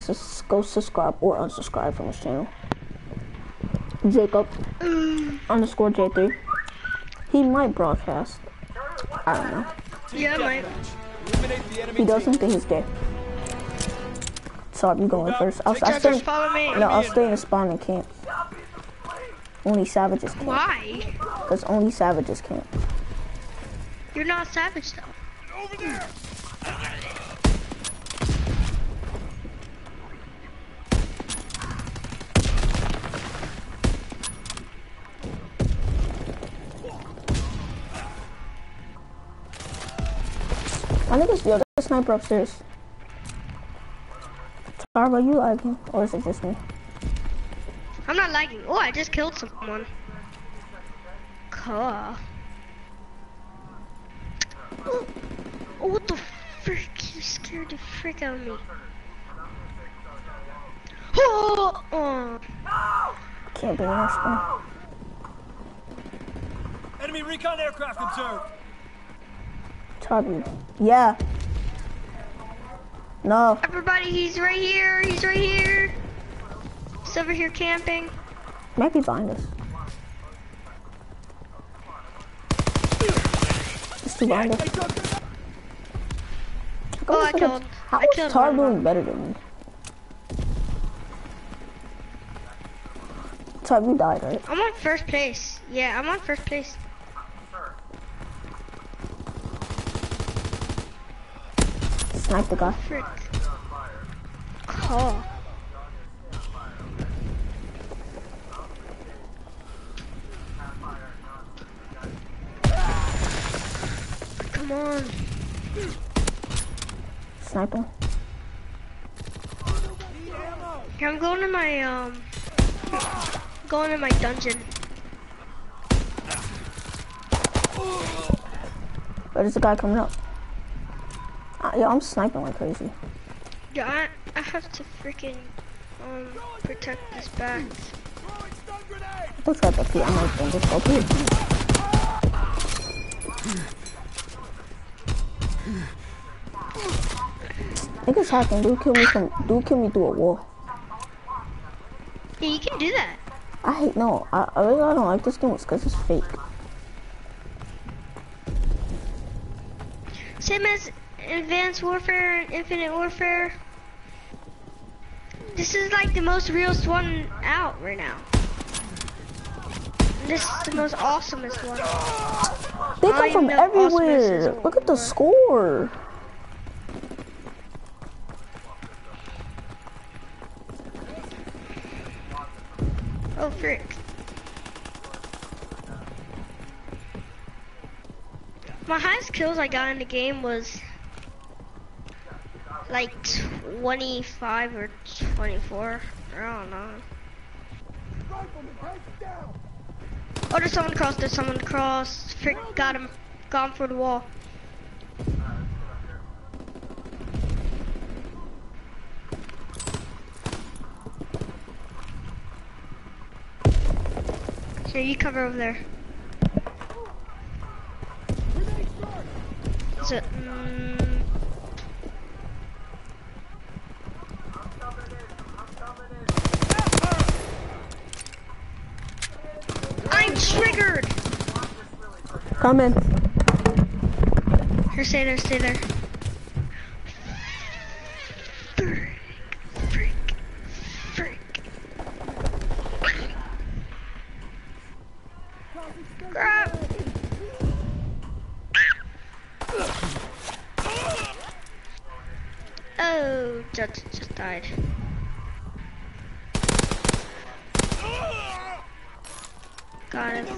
go subscribe or unsubscribe from his channel. Jacob underscore J3. He might broadcast. I don't know. Yeah, I might. He doesn't think he's gay. Sorry, you going first. I'll stay in the spawning camp. Only savages can't. Why? Because only savages can't. You're not savage though. Over there. I think it's the other sniper upstairs. Tarbo, you lagging? Or is it just me? I'm not lagging. Oh, I just killed someone. Cool. Oh, what the frick? You scared the frick out of me. Oh! Can't be in our spawn. Enemy recon aircraft observed. Tarbo. Yeah. No. Everybody, he's right here. He's right here. He's over here camping. Might be behind us. It's too behind us. Oh, I killed. How is Tar doing better than me? Tar, you died, right? I'm on first place. Yeah, I'm on first place. Snipe the guy. Frick. Oh. Come on. Sniper. Here, I'm going to my dungeon. Oh, there's a guy coming up. Yeah, I'm sniping like crazy. Yeah, I have to freaking protect this back. Looks like the feet. I'm like, just go here. Niggas hacking. Dude kill me through a wall. Yeah, you can do that. I really don't like this game because it's fake. Same as Advanced Warfare and Infinite Warfare. This is like the most realest one out right now. This is the most awesomest one. They come from everywhere. Look at the score. Oh, frick. My highest kills I got in the game was like 25 or 24. I don't know. Oh, there's someone across. Frick, got him. Gone for the wall. Here, you cover over there. So, I'm triggered! Come in. Here, stay there, stay there. Frick. Crap! Oh, just died. Got him.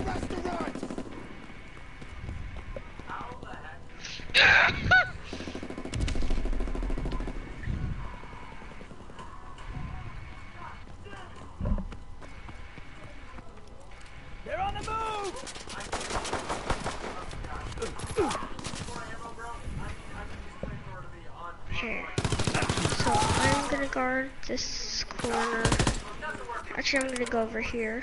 They're on the move. Here. So I'm gonna guard this corner. Actually, I'm gonna go over here.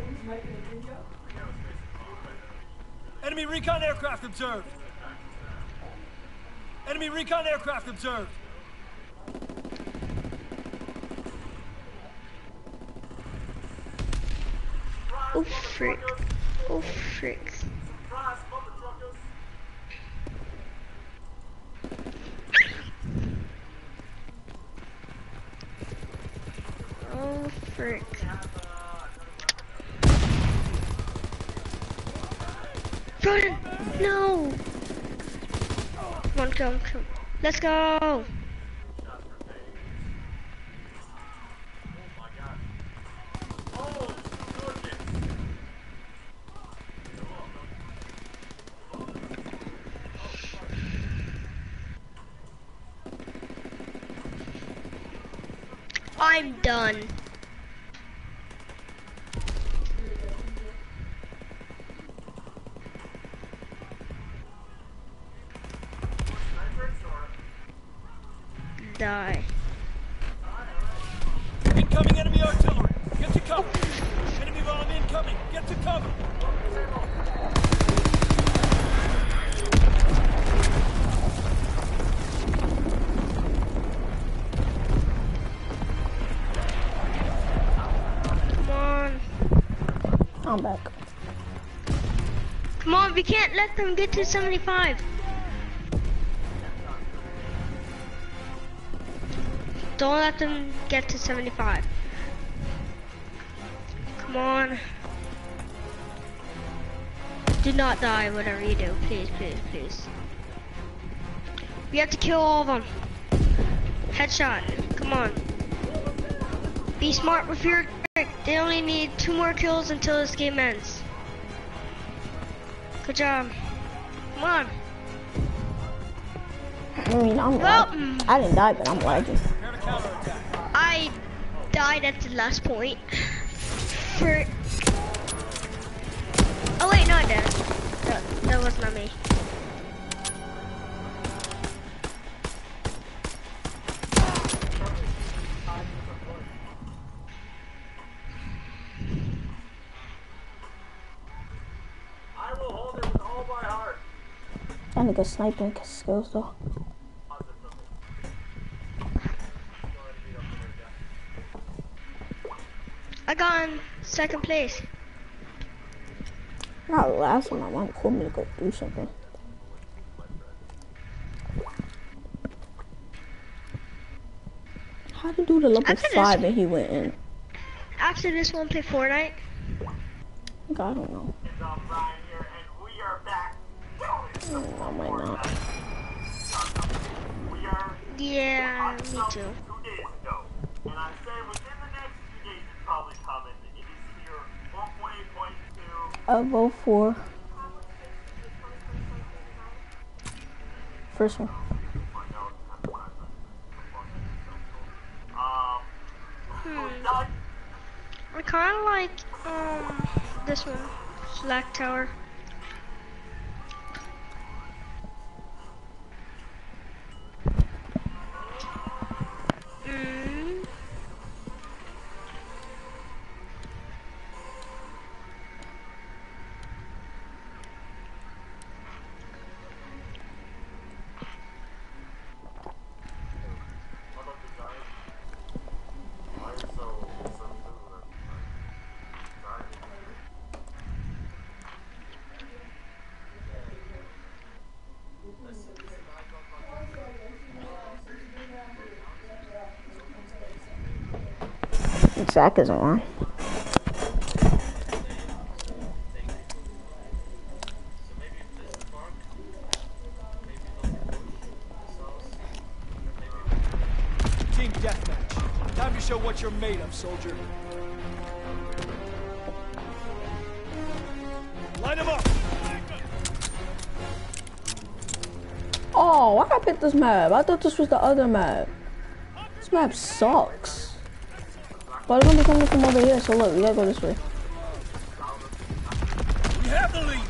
Enemy recon aircraft observed. Enemy recon aircraft observed. Oh frick. Oh frick. Oh frick. Run! No! Come on, come. Let's go! I'm done. Die. Incoming enemy artillery. Get to cover. Enemy bomb incoming. Get to cover. Come on. I'm back. Come on, we can't let them get to 75. Don't let them get to 75. Come on. Do not die, whatever you do. Please, please, please. We have to kill all of them. Headshot. Come on. Be smart with your trick. They only need 2 more kills until this game ends. Good job. Come on. I mean, I'm lagging. I didn't die, but I'm lagging. I died at the last point. For... Oh wait, no I didn't. That was not me. Trying to get sniping skills though. I got in 2nd place. Not last one. My mom told me to go do something. How did do the level 5 and he went in? After this one, play Fortnite. God, I don't know. I might not. Yeah, me too. I'll vote for first one. I kind of like this one, Slack Tower. Zach isn't on. Team deathmatch. Time to show what you're made of, soldier. Line them up. Oh, why did I pick this map? I thought this was the other map. This map sucks. But it's gonna be coming from over here, so look, we gotta go this way. We have the lead.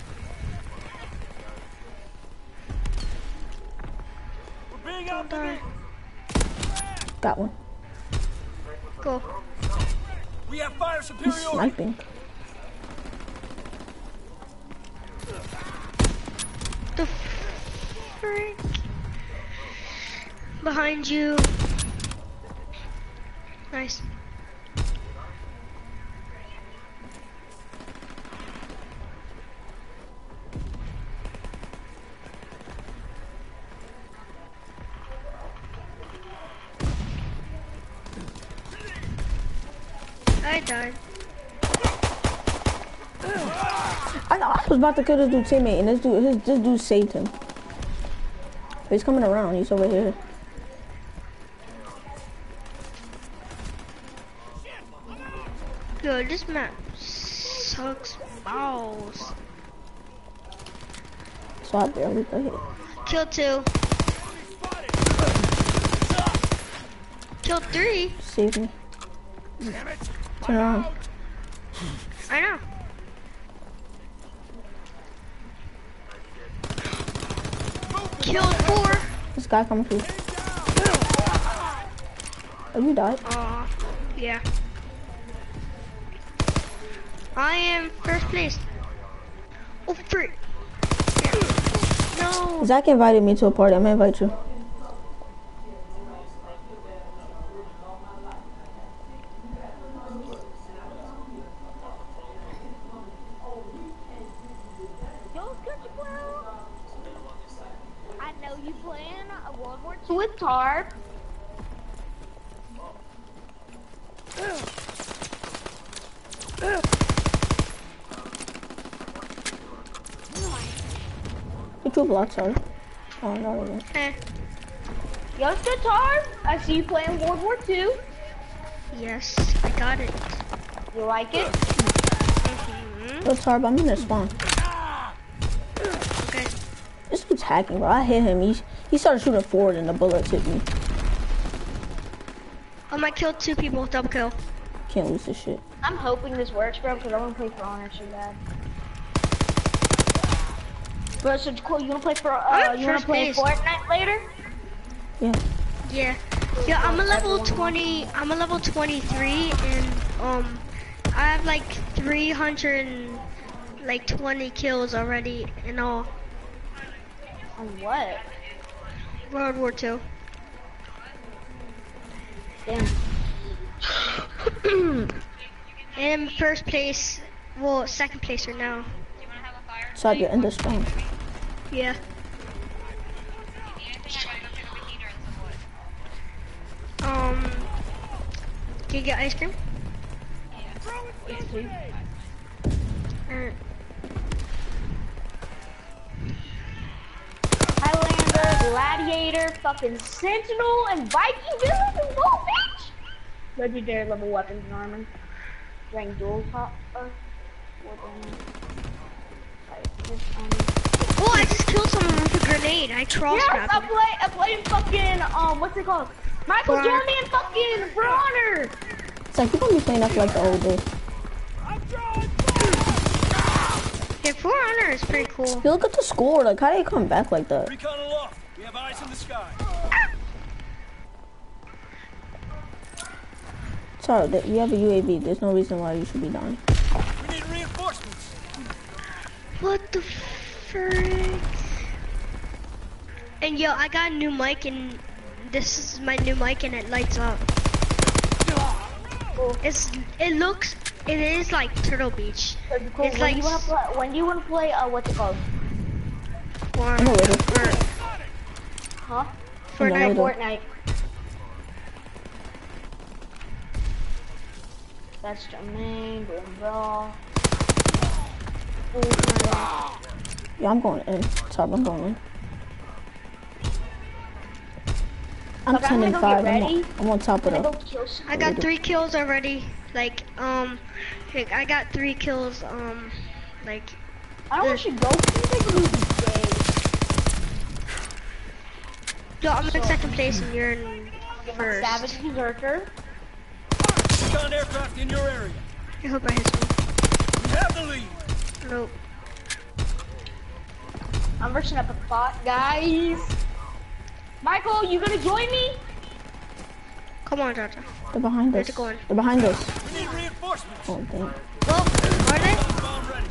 We're being outmaneuvered. Got one. Go. We have fire He's superiority. sniping. The freak. Behind you. Nice. I died. I was about to kill this dude's teammate, and this dude saved him. He's coming around. He's over here. Yo, this map sucks balls. So I barely got hit. Kill 2. Kill 3. Save me. Damn it. Turn around. I know. Kill 4. This guy coming through. Oh, you died. Yeah. I am first place. Oh, frick. No. Zach invited me to a party. I'm gonna invite you. I know you playing World War II with Tarp. You're 2 blocks out. Oh, no, no. Yo, good Tarp. I see you playing World War II. Yes, I got it. You like it? What's hard? I'm in the spawn. Okay. This dude's hacking, bro. I hit him. He started shooting forward and the bullets hit me. I might kill 2 people. Double kill. Can't lose this shit. I'm hoping this works, bro, because I want to play for Honor so bad. Bro, so cool. You want to play for? You want to play Fortnite later? Yeah. Yeah. Yeah, I'm a level 20. I'm a level 23, and I have like 320 kills already in all. On what? World War II. Damn. In first place, well, second place right now. So I get in the spawn. Yeah. Can you get ice cream? Highlander, Gladiator, fucking Sentinel, and Viking Village and Wall Beach. Legendary level weapons and armor. Rank dual top. Oh, I just killed someone with a grenade. I cross-grabbed him. I played fucking, what's it called? Michael Jordan and fucking For Honor. It's like, you're gonna be playing up like the old days. Yeah, For Honor is pretty cool. You look at the score. Like, how do you come back like that? Recon aloft. We have eyes in the sky. Sorry, you have a UAV. There's no reason why you should be dying. We need reinforcements. What the frick? And yo, I got a new mic, and this is my new mic, and it lights up. It is like Turtle Beach. Cool. It's like When do you want to play, what's it called? I'm a little. Huh? Fortnite. Fortnite. That's Jermaine, bro. Yeah, I'm going in. Sorry, I'm going in. I'm 10 and 5. I'm on top of it. I got 3 kills already. Like, I got 3 kills, like. I don't want you to go. Can you Yo, I'm in second place and you're in first. Savage Berserker. Recon aircraft in your area. I hope I hit someone. We have the lead. Nope. I'm rushing up a bot, guys. Michael, you gonna join me? Come on, Jaja. They're behind Where's us. it going? They're behind us. We need reinforcements. Oh, damn. Well, are they? Bomb ready.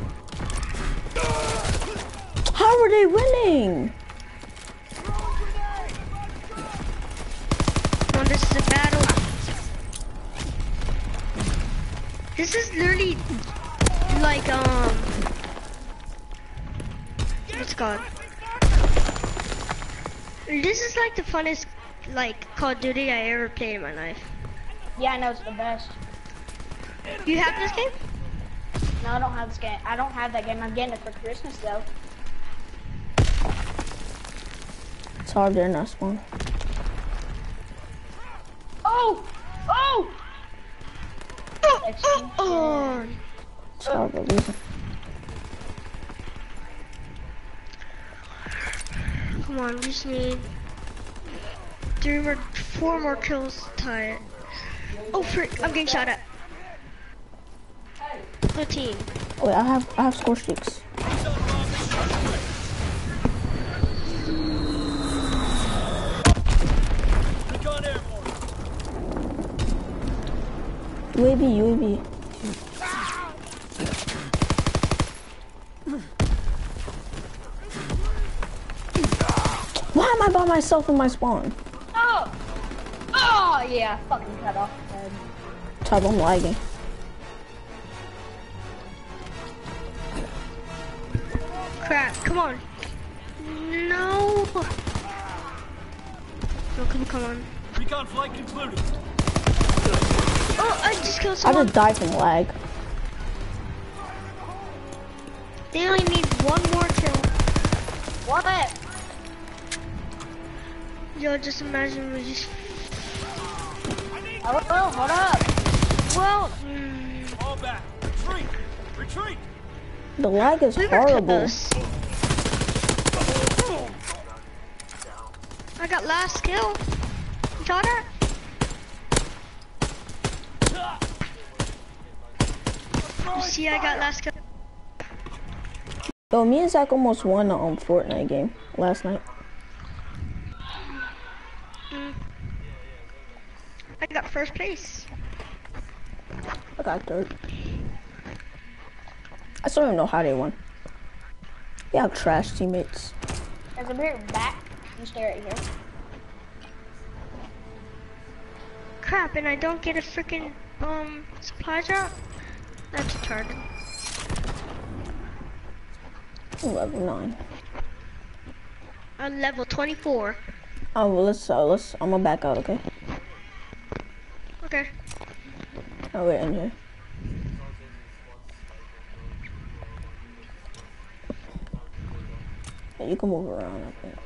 How are they winning? This is literally like what's it called? This is like the funnest like Call of Duty I ever played in my life. Yeah, I know it's the best. You have this game? No, I don't have this game. I don't have that game. I'm getting it for Christmas though. It's hard there in that spawn. Oh! Oh! Oh! It's hard for a reason. Come on, we just need 4 more kills to tie it. Oh frick, I'm getting shot at. 13. Wait, I have score streaks. Recon airborne. UAV. Why am I by myself in my spawn? Oh! Oh, yeah, fucking cut off the head. Type, I'm lagging. Crap, come on. No. No, come on. Recon flight concluded. Oh, I just killed I someone. just died from lag. They only need 1 more kill. What? Yo, just imagine we just... Oh, hold up. Well, All back. Retreat. Retreat. The lag is we were horrible. close. I got last kill. You got it? You see, I got last kill. Yo, me and Zach almost won the Fortnite game last night. I got first place. I got third. I still don't even know how they won. They have trash teammates. There's a beer back. You stay right here. Crap, and I don't get a freaking supply drop? That's retarded. Level 9. I'm level 24. Oh, well, let's, I'm gonna back out, okay? Okay. Oh, wait, in here. Yeah, you can move around, I think.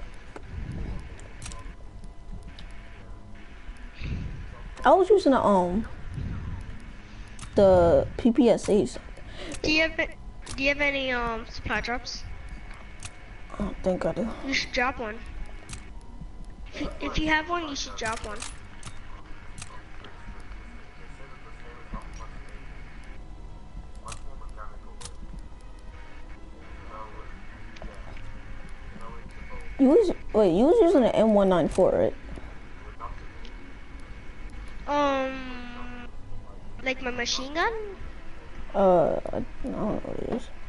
I was using the PPSAs. Do you have any supply drops? I don't think I do. You should drop one. If you have one, you should drop one. You was using an M194, right? Like my machine gun? I don't know what it is.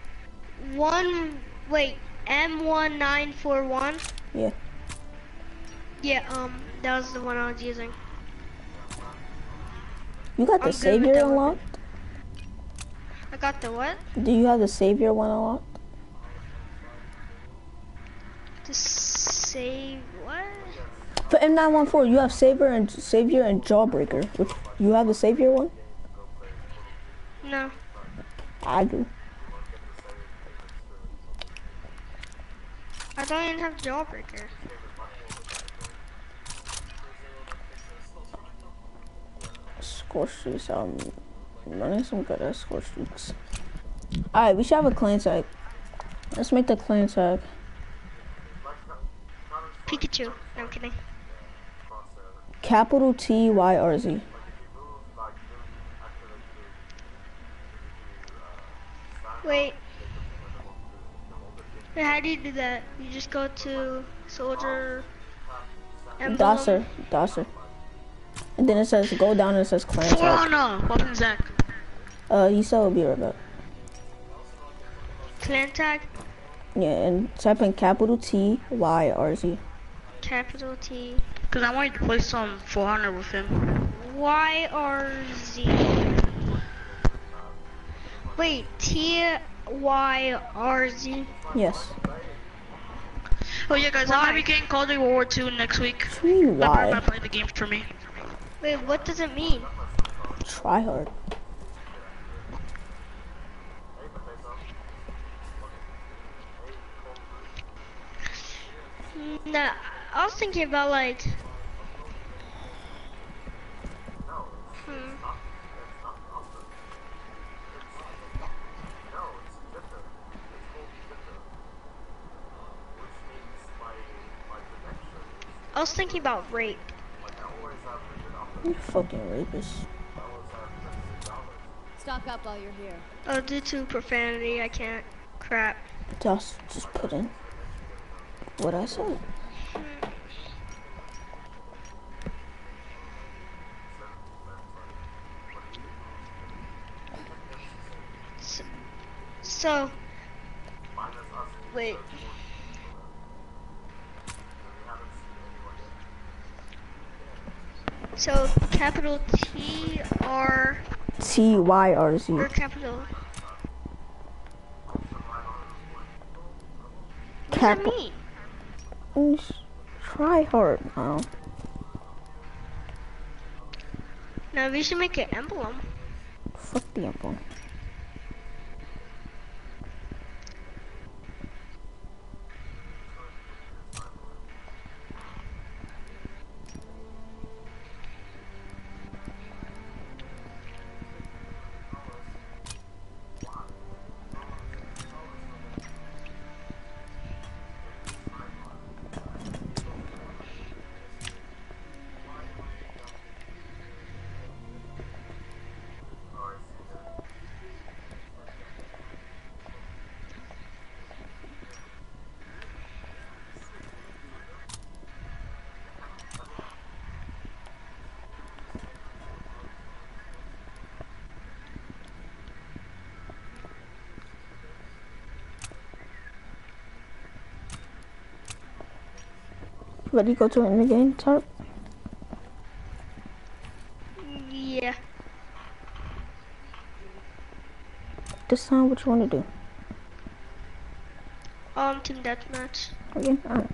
M1941? Yeah. Yeah, that was the one I was using. You got the I'm good with Savior that unlocked? I got the what? Do you have the Savior one unlocked? To save what? For M914, you have Savior and Jawbreaker. Which, you have the Savior one? No. I do. I don't even have Jawbreaker. Score streaks. I'm running some good ass score streaks. Alright, we should have a clan tag. Let's make the clan tag. Pikachu. No, I'm kidding. Capital TYRZ. Wait. Wait, how do you do that? You just go to soldier. Emblem. Dosser. And then it says go down and it says clan For tag. Honor. Welcome, Zach. He said we'll be right back. Clan tag. Yeah, and type in capital TYRZ. Capital T. Cause I wanted to play some For Honor with him. YRZ. Wait, TYRZ. Yes. Oh yeah, guys, I'm gonna be getting Call of Duty World War II next week. I'm Why? gonna play the game for me. Wait, what does it mean? Try hard. Nah, I was thinking about like. I was thinking about rape. You fucking rapist. Stock up while you're here. Oh, due to profanity, I can't. Crap. Just put in what I said. So, wait. So, capital T R TYRZ. or capital. What does that mean? Try hard now. Now we should make an emblem. Fuck the emblem. Ready to go to an again, Tarp? Yeah. This time, what you want to do? Team deathmatch. Again? Alright.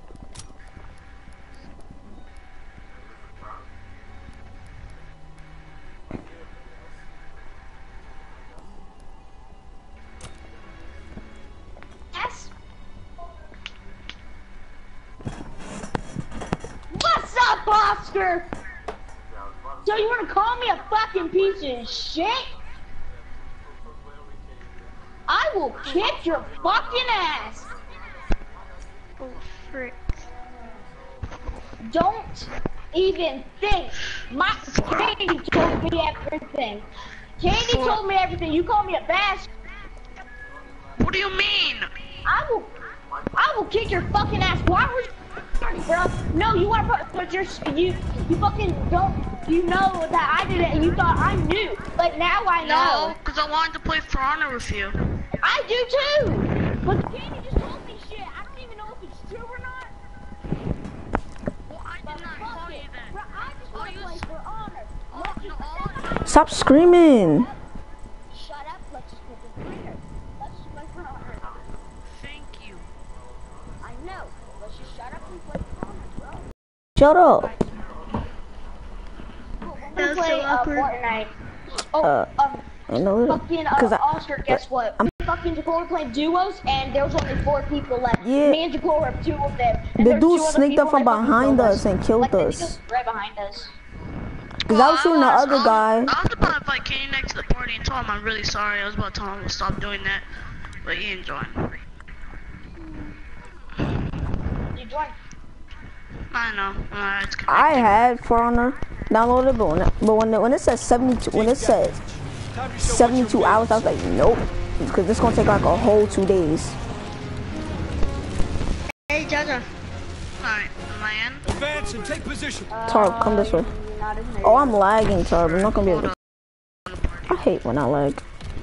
Yes. What's up, Oscar? So you wanna call me a fucking piece of shit? I will kick your fucking ass. Oh, frick. Don't even think. My Katie told me everything. Katie told me everything. You call me a bastard. What do you mean? I will kick your fucking ass. Why were you, bro? No, you want to put you fucking don't. You know that I did it, and you thought I knew. But now I know. No, because I wanted to play For Honor with you. I do too. But Katie just told me shit. I don't even know if it's true or not. Well, I did not tell you that. Bro, I just want to play For Honor. Stop screaming! Shut up. Let's just play For Honor. Let's just play For Honor. Thank you. I know. Let's just shut up and play For Honor, bro. Shut up! That was Play so awkward. Fortnite. I know it. Fucking Cause Oscar, guess what? Fucking Jacola played duos, and there was only 4 people left. Yeah. Me and Jacola were 2 of them. And The there dude was 2 other sneaked up people from that fucking behind killed us and killed like, they us. just right behind us. Cause I was shooting the other guy. I was about to invite Kenny next to the party and tell him I'm really sorry. I was about to tell him to stop doing that, but he didn't join. You joined. I know. It's connected. I had For Honor downloaded, but when it says 72, when it says Time to show what 72 you're hours, I was like, nope, because it's gonna take like a whole 2 days. Hey, Jaja. Alright, man. Advance and take position. Tarb, come this way. Not in there. Oh, I'm lagging, Tarb. I'm not gonna be able to. I hate when I lag.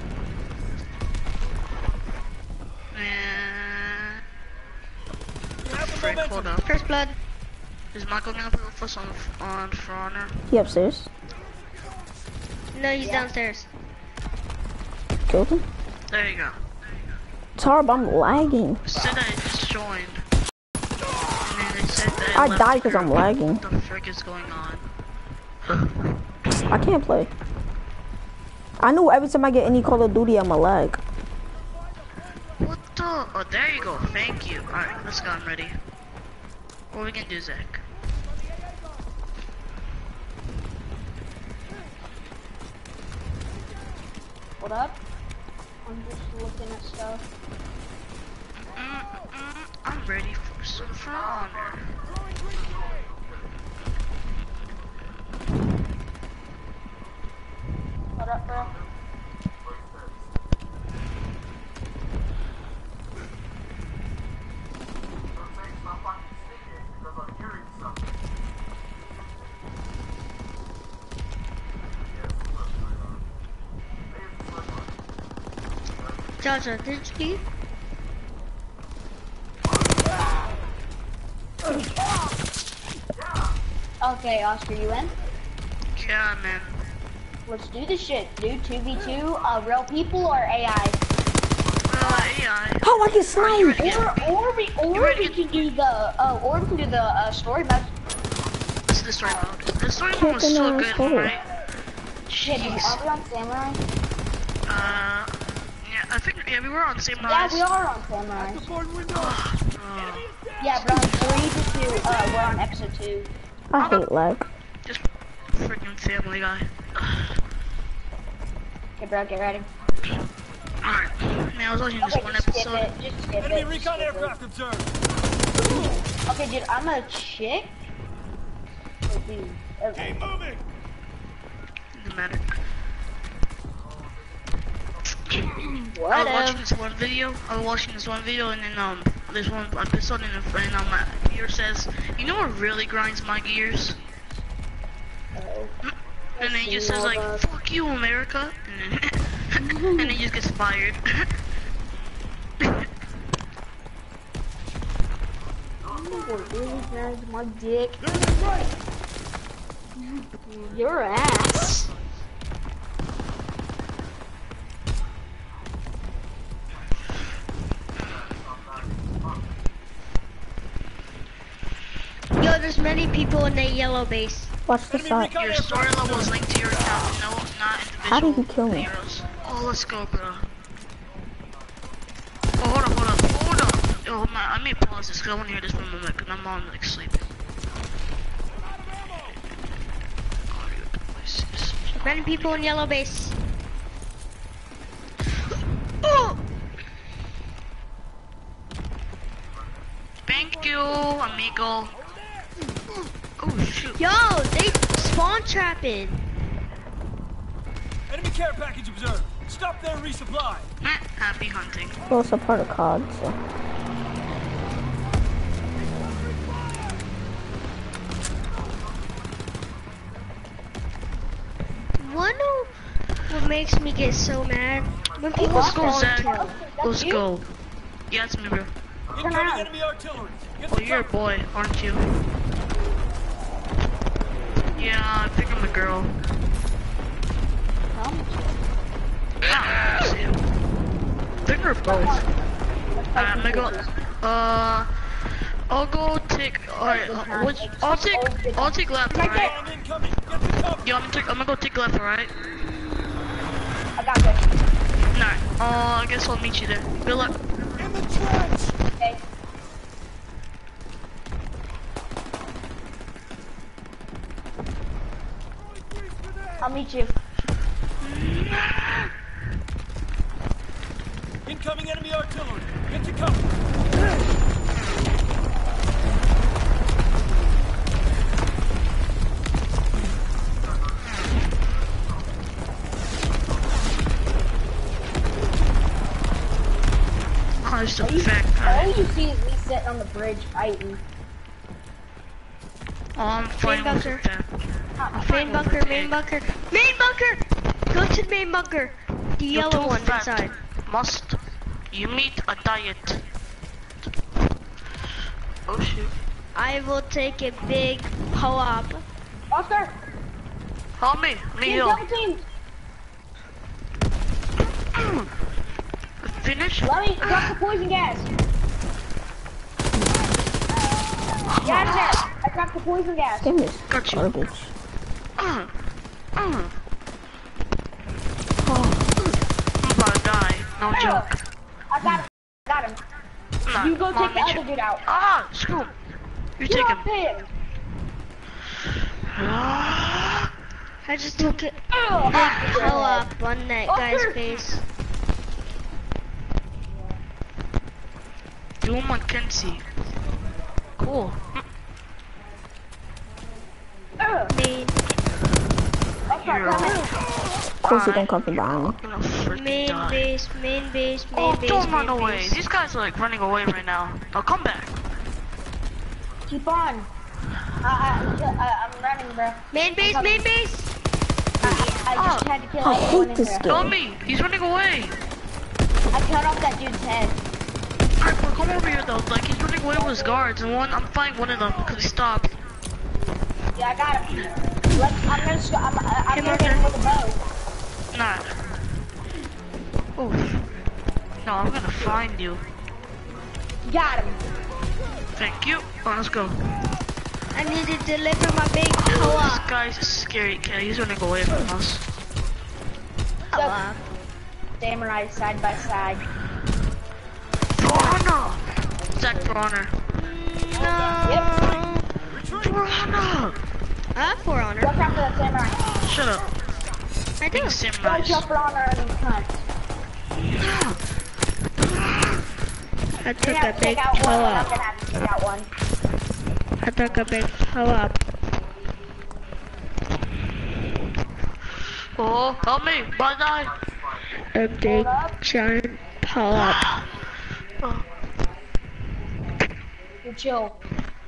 Frick, hold up. First blood. Is Michael gonna play with us on For Honor? He upstairs. No, he's downstairs. Okay, killed him. There you go. Tarb, I'm lagging. It said I just joined. And then it said that I left died because the I'm group. lagging. What the frick is going on? I can't play. I know every time I get any Call of Duty, I'm a lag. What the? Oh, there you go. Thank you. Alright, let's go. I'm ready. What we can do, Zach? What up? I'm just looking at stuff. I'm ready for some For Honor. What up, bro? Jaja, did you? Okay, Oscar, you in? Yeah, man. Let's do this shit, dude. 2v2, real people or AI? AI. Oh, I get sniped. Or we can do the story mode. This is the story mode. The story mode was so good, right? Shit, are we on Samurai? Yeah, I think, yeah, we were on Samurai. Yeah, we are on Samurai. Yeah, but on 3 to 2, we're on episode 2. I hate lag. Just freaking Family Guy. Okay, bro, get ready. Alright, man, I was watching this Okay, one just skip episode. it. Just skip Enemy it. recon aircraft observed. Okay, dude, I'm a chick. Oh, dude. Okay. Keep moving. Doesn't matter. I was Whatever. watching this one video, and then this one episode, and my gear says, you know what really grinds my gears? And then he just says like, fuck you, America, and then and then he just gets fired. What really grinds my dick? Your ass. Yo, there's many people in the yellow base. Watch the side. Your story level is linked to your account, no, not individual. How did he kill me? Heroes. Oh, let's go, bro. Oh, hold up. Oh, man, I may pause this because I want to hear this for a moment because my mom like sleeping. There's many people in yellow base. Oh! Thank you, amigo. Oh shoot. Yo, they spawn trapping. Enemy care package observed. Stop there and resupply. Happy hunting. Well, it's a part of COD, so. What makes me get so mad? When people Let's go, spawn Zach. kill. Let's go. Yeah, it's me, bro. Incoming enemy artillery. Get Oh, to you're a cover. boy, aren't you? Yeah, I think I'm a girl. Ah, see ya. I think we're both. I'm gonna go. I'll go take. Alright, I'll take left, alright? I'm incoming. Get to cover. Yeah, I'm gonna go take left, alright? I got this. Alright, I guess I'll meet you there. Good luck. In the trench. Okay. I'll meet you. Incoming enemy artillery. Get to cover. Oh, there's a All fact. you see is me sitting on the bridge fighting. Oh, I'm fighting with bunker. that. Main bunker, main bunker, main bunker! Go to the main bunker. The You're yellow too one fat. inside. Must you meet a diet? Oh shoot. I will take a big pull-up. Oscar, Help me, team heal. double team. Finish? Let me drop the poison gas. Get out of there. I dropped the poison gas. Game is Got you. garbage. I'm about to die. No joke. I got him. Got him. Nah, You go come on, take the meet other dude out. Ah, screw him. You take him. him. I just took it. Oh, Hell up on that guy's face. Do him on Kenzie. Cool. Main, Hero. Of course he don't come from behind me. I'm gonna freaking main die. base, main base, main Oh, base, don't run main away. base. These guys are like running away right now. Now come back. Keep on. I'm running, bro. Main base, main base. I just had to kill I everyone hate in this there. game. Don't me. He's running away. I cut off that dude's head. Alright, bro, come over here though. Like he's running away with his guards, and I'm fighting one of them because he stopped. Yeah, I got him. I'm gonna hit him with a bow. Nah. Oh. No, I'm gonna find you. Got him. Thank you. Oh, let's go. I need to deliver my big This co-op. guy's a scary cat. He's running away from us. Co-op. Samurai side by side. For honor! Zach, for honor. No. For honor! For honor. Watch out for that samurai. Shut up. I do. Being samurais. Watch out for honor and cunt. I They took a have to big take out one. I'm co-op. gonna have to take out one. I took a big co-op. Oh, help me! Bye-bye! A big giant co-op. Oh. You chill.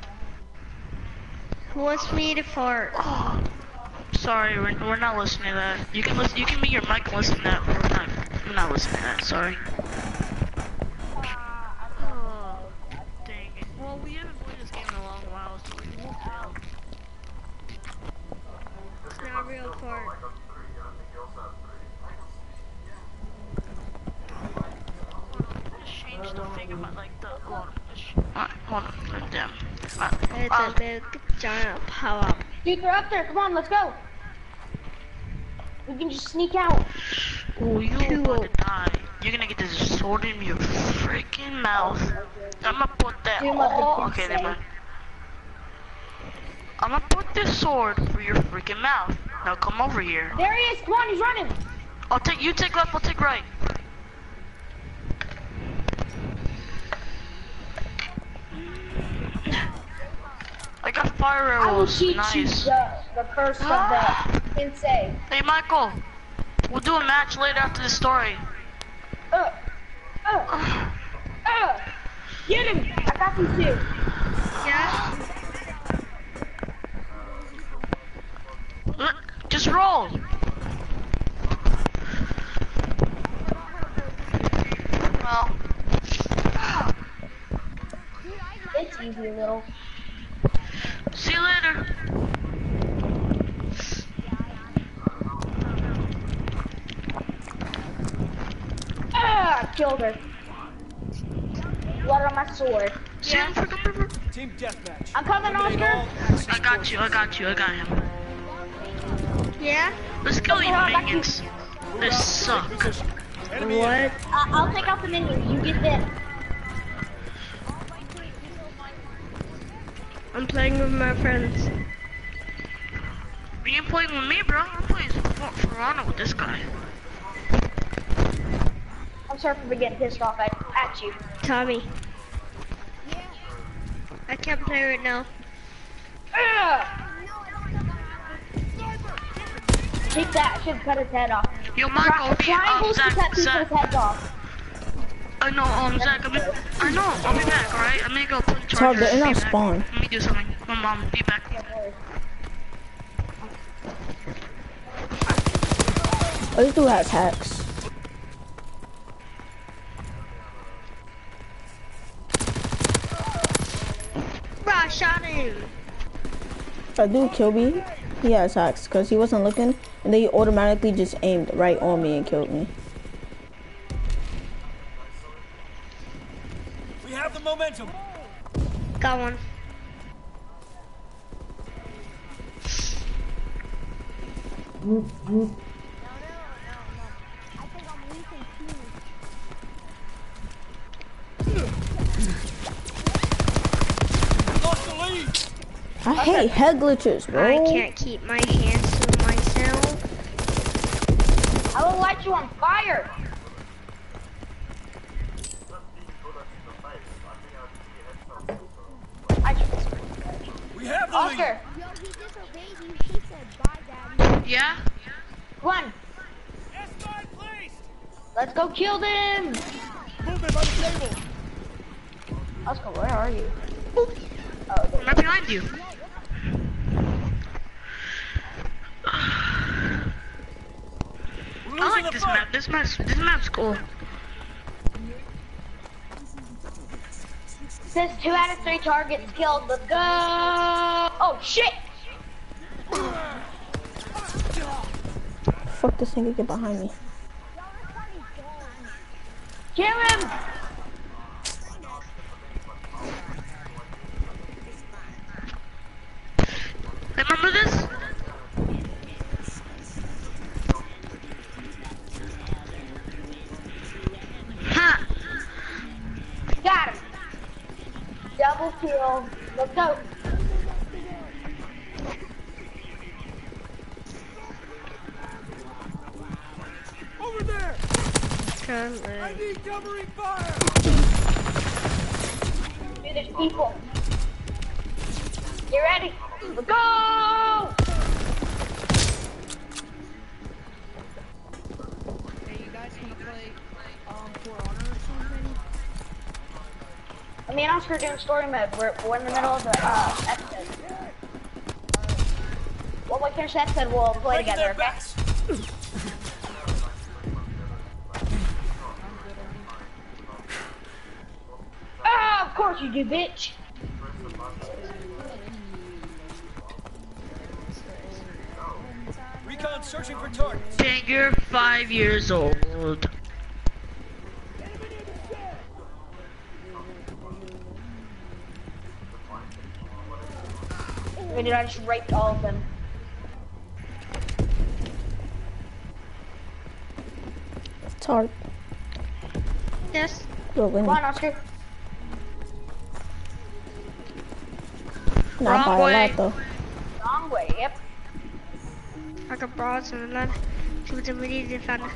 Who wants me to fart? Oh. Sorry, we're not listening to that. You can listen. You can mute your mic and listen to that. But we're not listening to that. Sorry. Oh, dang it. Well, we haven't played this game in a long while, so we won't fail. It's not a real fart. Just change the thing about like the. Hold on. Damn. It's a big giant co-op. Dude, they're up there. Come on, let's go. We can just sneak out. Oh, you about to die. You're gonna get this sword in your freaking mouth. I'm gonna put that. Do what the Oh, kids okay, say. never mind. I'm gonna put this sword through your freaking mouth. Now come over here. There he is. Come on, he's running. You take left, I'll take right. I got fire I will arrows. teach Nice. you the curse of the insane. Hey, Michael. We'll do a match later after the story. Get him! I got these two. Yeah? Just roll. Well. It's easy, little. See you later. Killed her. Blood on my sword. See you in freaking river. Team deathmatch. I'm coming, Oscar. I got you, I got him. Yeah? Let's kill these minions. They suck. Enemy What? I'll take out the minions. You get them. I'm playing with my friends. You ain't playing with me, bro. I'm playing for honor with this guy. I'm sorry for getting pissed off at you. Tommy. I can't play right now. Take that. I should cut his head off. Yo, Michael, Triangles to cut people's Zach. heads off. I know, Zach, I know, I'll be back, alright? I'm gonna go put the It's hard, charger. they're Be not back. spawn. Let me do something. My mom, be back. Oh, this dude has hacks. Bro, I shot him. That dude killed me. He has hacks because he wasn't looking, and then he automatically just aimed right on me and killed me. momentum. Got one. Lost the lead. I hate head glitches, bro. I can't keep my hands to myself. I will light you on fire. We have the Oscar, Yo, he disobeyed you. He said bye, Daddy. Yeah? run. lead. S5 placed. Let's go kill them. Movement by the table. Oscar, where are you? I'm right behind you. We're I losing like the this fight. map. This map's cool. Says 2 out of 3 targets killed. Let's go. Oh shit. Fuck this nigga, get behind me. Kill him. Remember this? Ha! Got him. Double kill. Let's go. Over there. I Currently. need covering fire. Dude, there's people. Get ready. Let's go. Hey, you guys wanna play For Honor or something? Me and Oscar are doing story mode. We're in the middle of the episode. When we finish the episode, we'll play Breaking together, their okay? backs. Ah, of course you do, bitch. Recon searching for targets. Dang, you're 5 years old. Wait, dude, I just raped all of them. It's hard. Yes. You're winning. Come on, Oscar. Not Wrong by a way. lot though. Wrong way, yep. I got broads and then see what we need to find.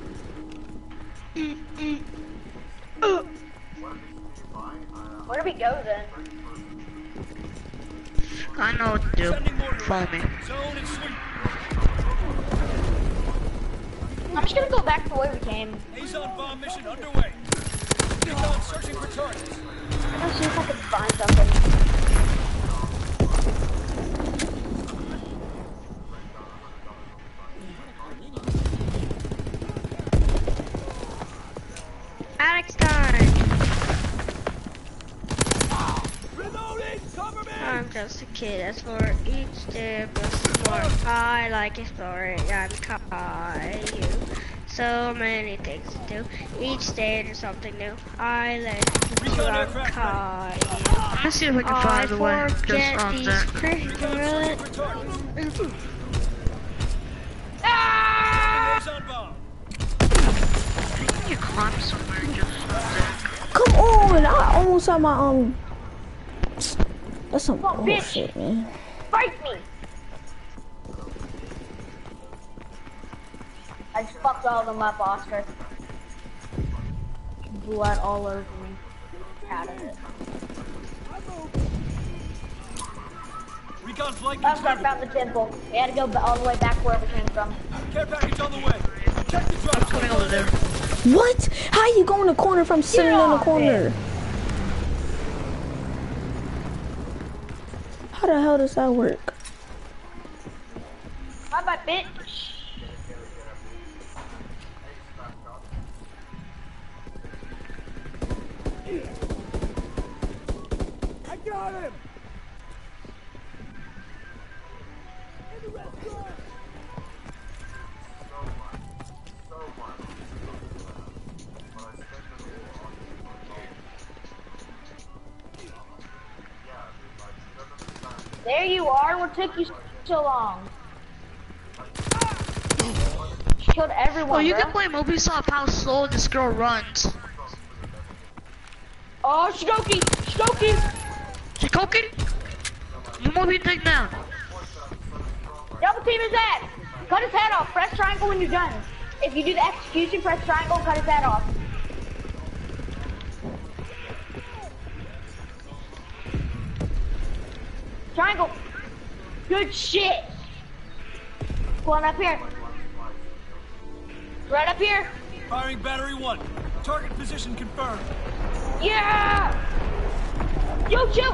Where do we go then? I know what to do. Sending mortar. Follow me. Zone and sweep. I'm just gonna go back the way we came. Azon bomb mission underway. Recon searching for targets. I'm gonna see if I can find something. Alex time. Reloading. Cover me. I'm just a kid. That's for each day of the more. I like exploring. I'm Caillou. So many things to do. Each day there's something new. I like to Recon I'm aircraft Caillou. Let's see if we can I find a way. Just forget on these that. cricket. For targets. Ah! Azon bomb. You climb somewhere just on that. Come on! I almost had my That's some Oh, bitch. bullshit, man. Fight me! I just fucked all of them up, Oscar. Blood all over me. Out of it. Recon flight Oscar, I completed. found the temple. We had to go all the way back where we came from. Care package on the way. Check the drop. Coming over there. What? How you go in the corner if I'm sitting in the off corner? How the hell does that work? Bye bye, bitch. I got him. There you are. What took you so long? She killed everyone. Oh, you bro. can blame Ubisoft how slow this girl runs. Oh, Shikoki! Shikoki! Shikoki? You must be taken down. Double team his ass! Cut his head off. Press triangle when you're done. If you do the execution, press triangle, cut his head off. Triangle. Good shit. Going up here. Right up here. Firing battery 1. Target position confirmed. Yeah! Yo, shoot!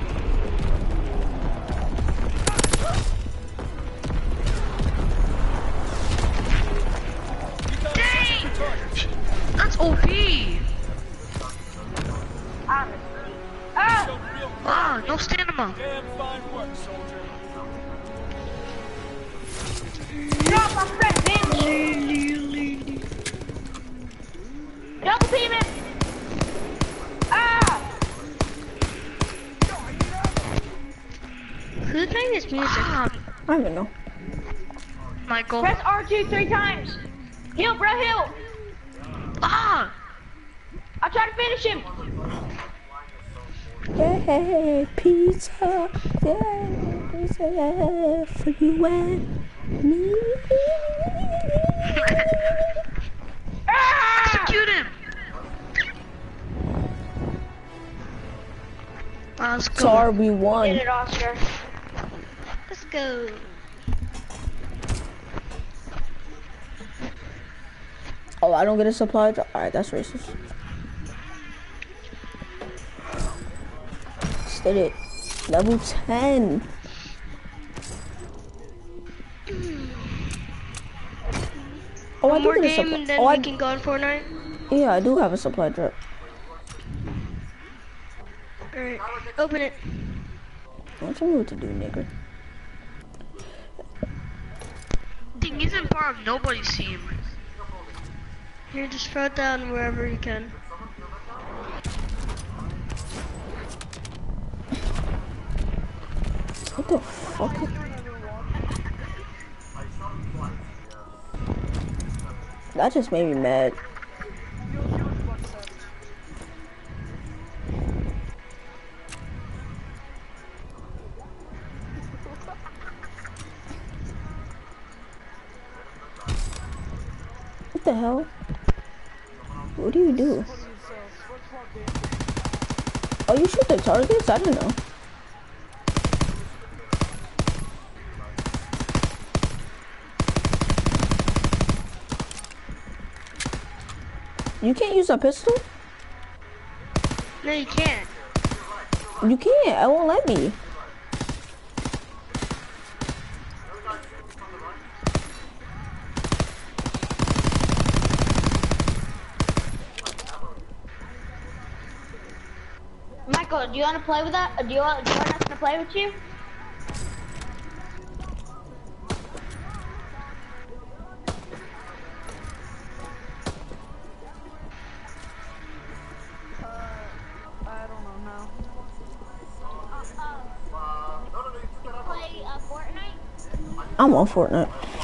Dang! That's OP. Ah, no stamina. Damn fine work, soldier. Drop my friend, bitch! Double team him! Ah! Who's playing this music? Ah, I don't even know. Michael. Press R2 3 times! Heal, bro, heal! Ah! I'll try to finish him! Yeah, pizza. Yeah, pizza for you and me. Ah! Execute him. Let's go. Sorry, we Get won. it, Oscar. Let's go. Oh, I don't get a supply drop. Alright, that's racist. Did it. Level 10. Oh, One more get a game supply. and then Oh, we can go on Fortnite. Yeah, I do have a supply drop. Alright, open it. What you need to do, nigga? Dang, he's in part of nobody's team. Here, just throw it down wherever you can. What the fuck? That just made me mad. What the hell? What do you do? Oh, you shoot the targets? I don't know. You can't use a pistol? No, you can't. You can't. I won't let me. Michael, do you want to play with that? Do you want us to play with you? I don't know now. Play Fortnite? I'm on Fortnite.